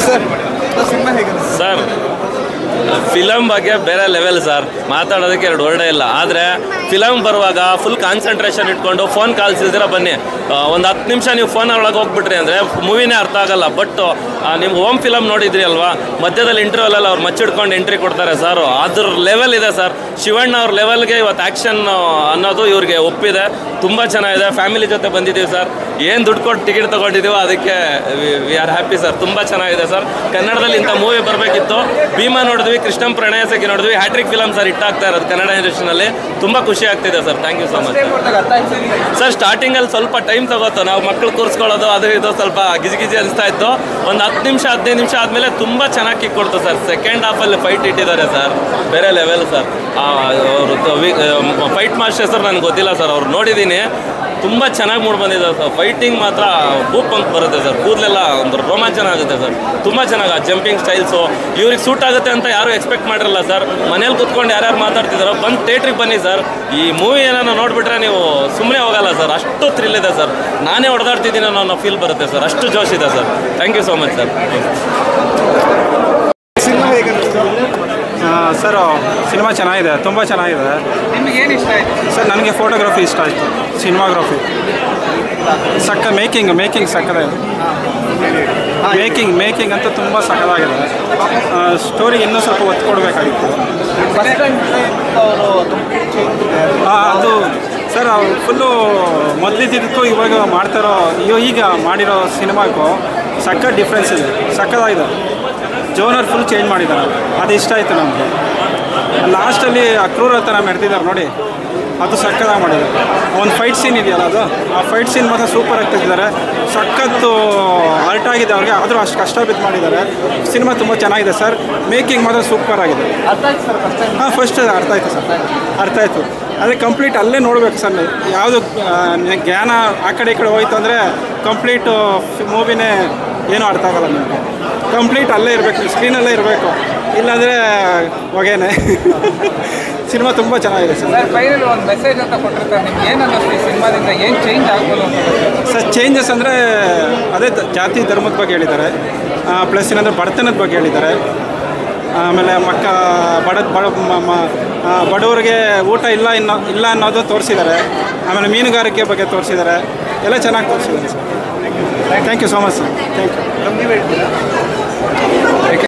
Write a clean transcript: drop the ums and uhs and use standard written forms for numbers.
Sir film ಬಗ್ಗೆ ಬೇರೆ level sir, ಮಾತಾಡೋದಕ್ಕೆ ಎರಡು ವರ್ಡೇ ಇಲ್ಲ. ಆದರೆ ಫಿಲಮ್ ಬರುವಾಗ ಫುಲ್ ಕಾನ್ಸಂಟ್ರೇಷನ್ ಇಟ್ಕೊಂಡು ಫೋನ್ ಕಾಲ್ಸ್ ಇಲ್ದಿರ ಬನ್ನಿ. ಒಂದು 10 ನಿಮಿಷ ನೀವು ಫೋನ್ ಒಳಗೆ ಹೋಗ್ಬಿಟ್ರಿ ಅಂದರೆ ಮೂವಿನೇ ಅರ್ಥ ಆಗಲ್ಲ. ಬಟ್ ನೀವು ಹೋಮ್ ಫಿಲಮ್ ನೋಡಿದ್ರಿ ಅಲ್ವಾ, ಮಧ್ಯದಲ್ಲಿ ಇಂಟರ್ವಲಲ್ಲಿ ಅವ್ರು ಮಚ್ಚಿಡ್ಕೊಂಡು ಎಂಟ್ರಿ ಕೊಡ್ತಾರೆ ಸರ್. ಅದ್ರ ಲೆವೆಲ್ ಇದೆ ಸರ್. ಶಿವಣ್ಣ ಅವ್ರ ಲೆವೆಲ್ಗೆ ಇವತ್ತು ಆ್ಯಕ್ಷನ್ ಅನ್ನೋದು ಇವ್ರಿಗೆ ಒಪ್ಪಿದೆ. ತುಂಬ ಚೆನ್ನಾಗಿದೆ. ಫ್ಯಾಮಿಲಿ ಜೊತೆ ಬಂದಿದ್ದೀವಿ ಸರ್. ಏನು ದುಡ್ಡು ಕೊಟ್ಟು ಟಿಕೆಟ್ ತೊಗೊಂಡಿದ್ದೀವೋ ಅದಕ್ಕೆ ವಿ ಆರ್ ಹ್ಯಾಪಿ ಸರ್. ತುಂಬ ಚೆನ್ನಾಗಿದೆ ಸರ್. ಕನ್ನಡದಲ್ಲಿ ಇಂಥ ಮೂವಿ ಬರಬೇಕಿತ್ತು. ಭೀಮಾ ನೋಡಿದ್ವಿ, ಕೃಷ್ಣಂ ಪ್ರಣಯ ಸಖಿ ನೋಡಿದ್ವಿ. ಹ್ಯಾಟ್ರಿಕ್ ಫಿಲಮ್ ಸರ್ ಹಿಟ್ಟಾಗ್ತಾ ಇರೋದು ಕನ್ನಡ ಇಂಡಸ್ಟ್ರಿನಲ್ಲಿ. ತುಂಬ ಖುಷಿ ಆಗ್ತಿದೆ sir. Thank you so much sir. ಸ್ಟಾರ್ಟಿಂಗಲ್ಲಿ ಸ್ವಲ್ಪ ಟೈಮ್ ತಗೋತು. ನಾವು ಮಕ್ಕಳು ಕೂರಿಸ್ಕೊಳ್ಳೋದು ಅದು ಇದು ಸ್ವಲ್ಪ ಗಿಜಿ ಅನಿಸ್ತಾ ಇತ್ತು. ಒಂದು 10 ನಿಮಿಷ 15 ನಿಮಿಷ ಆದಮೇಲೆ ತುಂಬ ಚೆನ್ನಾಗಿ ಕಿಕ್ ಕೊಡ್ತು ಸರ್. ಸೆಕೆಂಡ್ ಹಾಫಲ್ಲಿ ಫೈಟ್ ಇಟ್ಟಿದ್ದಾರೆ ಸರ್, ಬೇರೆ ಲೆವೆಲ್ ಸರ್. ಅವರು ಫೈಟ್ ಮಾಸ್ಟರ್ ಸರ್ ನನಗೆ ಗೊತ್ತಿಲ್ಲ ಸರ್, ಅವ್ರು ನೋಡಿದ್ದೀನಿ. ತುಂಬ ಚೆನ್ನಾಗಿ ಮೂಡ್ ಬಂದಿದೆ ಸರ್. ಫೈಟಿಂಗ್ ಮಾತ್ರ ಬೂಪ್ ಅಂತ ಬರುತ್ತೆ ಸರ್. ಕೂದಲೆಲ್ಲ ಒಂದು ರೋಮಾಂಚನ ಆಗುತ್ತೆ ಸರ್. ತುಂಬ ಚೆನ್ನಾಗಿ ಜಂಪಿಂಗ್ ಸ್ಟೈಲ್ಸು ಇವ್ರಿಗೆ ಸೂಟ್ ಆಗುತ್ತೆ ಅಂತ ಯಾರು ಎಕ್ಸ್ಪೆಕ್ಟ್ ಮಾಡಿರಲ್ಲ ಸರ್. ಮನೇಲಿ ಕೂತ್ಕೊಂಡು ಯಾರ್ಯಾರು ಮಾತಾಡ್ತಿದ್ದಾರೋ ಬಂದು ಥಿಯೇಟ್ರಿಗೆ ಬನ್ನಿ ಸರ್. ಈ ಮೂವಿ ಏನಾರು ನೋಡಿಬಿಟ್ರೆ ನೀವು ಸುಮ್ಮನೆ ಹೋಗಲ್ಲ ಸರ್. ಅಷ್ಟು ಥ್ರಿಲ್ ಇದೆ ಸರ್. ನಾನೇ ಹೊಡೆದಾಡ್ತಿದ್ದೀನಿ ಅನ್ನೋ ಫೀಲ್ ಬರುತ್ತೆ ಸರ್. ಅಷ್ಟು ಜೋಶ್ ಇದೆ sir. Thank you so much sir. Sir cinema ಚೆನ್ನಾಗಿದೆ, ತುಂಬ ಚೆನ್ನಾಗಿದೆ. ನಿಮಗೆ ಏನು ಇಷ್ಟ ಆಯಿತು ಸರ್? ನನಗೆ ಫೋಟೋಗ್ರಫಿ ಇಷ್ಟ ಆಯಿತು, ಸಿನಿಮಾಗ್ರಫಿ ಮೇಕಿಂಗ್ ಸಕ್ಕದಾಗಿದೆ. ಮೇಕಿಂಗ್ ಅಂತೂ ತುಂಬ ಸಕ್ಕದಾಗಿದೆ. ಸ್ಟೋರಿಗೆ ಇನ್ನೂ ಸ್ವಲ್ಪ ಒತ್ತು ಕೊಡಬೇಕಾಗಿತ್ತು. ಅದು ಸರ್ ಫುಲ್ಲು ಮೊದಲಿದ್ದಕ್ಕೂ ಇವಾಗ ಮಾಡ್ತಾರೋ ಈಗ ಮಾಡಿರೋ ಸಿನಿಮಾಕ್ಕೂ ಸಕ್ಕ ಡಿಫ್ರೆನ್ಸ್ ಇದೆ. ಸಕ್ಕದಾಗಿದೆ. ಜೋನರ್ ಫುಲ್ ಚೇಂಜ್ ಮಾಡಿದ್ದಾರೆ. ಅದು ಇಷ್ಟ ಆಯಿತು ನಮಗೆ. ಲಾಸ್ಟಲ್ಲಿ ಅಕ್ರೂರತನ ಮೆರೆದಿದ್ದಾರೆ ನೋಡಿ, ಅದು ಸಕ್ಕದಾಗಿ ಮಾಡಿದ್ದಾರೆ. ಒಂದು ಫೈಟ್ ಸೀನ್ ಇದೆಯಲ್ಲ, ಅದು ಆ ಫೈಟ್ ಸೀನ್ ಮಾತ್ರ ಸೂಪರ್ ಆಗಿ ತೆಗೆದಿದ್ದಾರೆ. ಸಖತ್ತು ಅರ್ಟ್ ಆಗಿದೆ ಅವ್ರಿಗೆ, ಆದರೂ ಅಷ್ಟು ಕಷ್ಟ ಬಿದ್ದು ಮಾಡಿದ್ದಾರೆ. ಸಿನಿಮಾ ತುಂಬ ಚೆನ್ನಾಗಿದೆ ಸರ್. ಮೇಕಿಂಗ್ ಮಾತ್ರ ಸೂಪರ್ ಆಗಿದೆ. ಹಾಂ, ಫಸ್ಟ್ ಅರ್ಥ ಆಯಿತು ಸರ್, ಅರ್ಥ ಆಯಿತು. ಅದೇ ಕಂಪ್ಲೀಟ್ ಅಲ್ಲೇ ನೋಡ್ಬೇಕು ಸರ್. ಯಾವುದು ಜ್ಞಾನ ಆ ಕಡೆ ಈ ಕಡೆ ಹೋಯ್ತು ಅಂದರೆ ಕಂಪ್ಲೀಟ್ ಮೂವಿನೇ ಏನೂ ಅರ್ಥ ಆಗಲ್ಲ ನಿಮಗೆ. ಕಂಪ್ಲೀಟ್ ಅಲ್ಲೇ ಇರಬೇಕು, ಸ್ಕ್ರೀನಲ್ಲೇ ಇರಬೇಕು, ಇಲ್ಲಾಂದರೆ ಹೊಗೆನೆ. ಸಿನಿಮಾ ತುಂಬ ಚೆನ್ನಾಗಿದೆ ಸರ್. ಫೈನಲ್ ಒಂದು ಮೆಸೇಜ್ ಅಂತ ಕೊಟ್ಟಿರ್ತಾರೆ, ನಿಮ್ಗೆ ಏನು ಅನ್ನಿಸ್ತು ಸಿನಿಮಾದಿಂದ? ಏನು ಚೇಂಜ್ ಆಗ್ಬೋದು ಸರ್? ಚೇಂಜಸ್ ಅಂದರೆ ಅದೇ ಜಾತಿ ಧರ್ಮದ ಬಗ್ಗೆ ಹೇಳಿದ್ದಾರೆ. ಪ್ಲಸ್ ಏನಂದರೆ ಬಡತನದ ಬಗ್ಗೆ ಹೇಳಿದ್ದಾರೆ. ಆಮೇಲೆ ಬಡವರಿಗೆ ಊಟ ಇಲ್ಲ ಅನ್ನೋದು ತೋರಿಸಿದ್ದಾರೆ. ಆಮೇಲೆ ಮೀನುಗಾರಿಕೆ ಬಗ್ಗೆ ತೋರಿಸಿದ್ದಾರೆ. ಎಲ್ಲ ಚೆನ್ನಾಗಿ ತೋರಿಸಿದ್ದಾರೆ sir. Thank you so much sir. Thank you.